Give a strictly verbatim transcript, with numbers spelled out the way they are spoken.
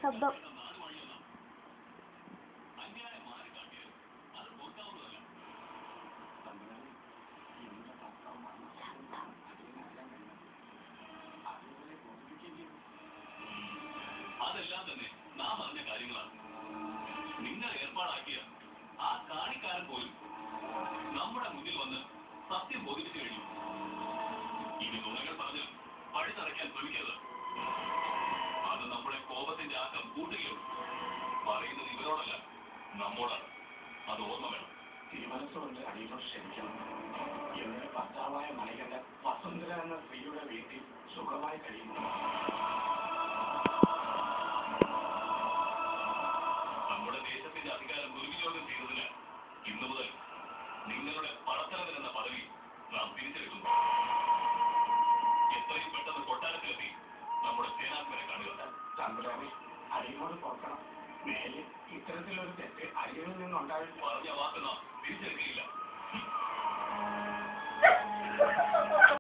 ശബ്ദം. അതെല്ലാം തന്നെ നാം അറിഞ്ഞ കാര്യങ്ങളാണ്. നിങ്ങൾ ഏർപ്പാടാക്കിയ ആ കാണിക്കാരൻ പോലും നമ്മുടെ മുന്നിൽ വന്ന് സത്യം ബോധിപ്പിച്ചു കഴിഞ്ഞു. ഇനി നുണകൾ പറഞ്ഞ് വഴി തറയ്ക്കാൻ ശ്രമിക്കരുത്. അത് നമ്മുടെ കോപത്തിന്റെ ആക്കം കൂട്ടുകയുള്ളൂ. പറയുന്നത് ഇവരോടല്ല, നമ്മോടാണ്. അത് ഓർമ്മ വേണം. തിരുമനസ്സുകൊണ്ട് അടിയോട് ക്ഷമിക്കണം. ഇവരുടെ ഭർത്താവായ മണികണ്ഠ വസുന്ധര എന്ന സ്ത്രീയുടെ വീട്ടിൽ സുഖമായി കഴിയുന്നു. നമ്മുടെ ദേശത്തിന്റെ അധികാരം ദുർവിനിയോഗം ചെയ്തതിന് ഇന്നു മുതൽ നിങ്ങളുടെ പടത്തലവൻ എന്ന പദവി നാം തിരിച്ചെടുക്കുന്നു. എത്രയും പെട്ടെന്ന് കൊട്ടാരത്തിലെത്തി നമ്മുടെ സേനാധിപനെ കാണുക. തമ്പുരാനെ, അടിയോട് പോക്കണം. മേലിൽ ഇത്തരത്തിലൊരു തെറ്റ് അടിയിൽ നിന്നുണ്ടാവില്ല. പറഞ്ഞ വാക്ക് നാം തിരിച്ചെടുക്കുകയില്ല.